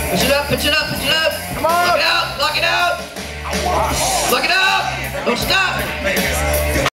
Push it up, push it up, push it up. Come on. Lock it out, lock it out. Lock it out. Don't stop.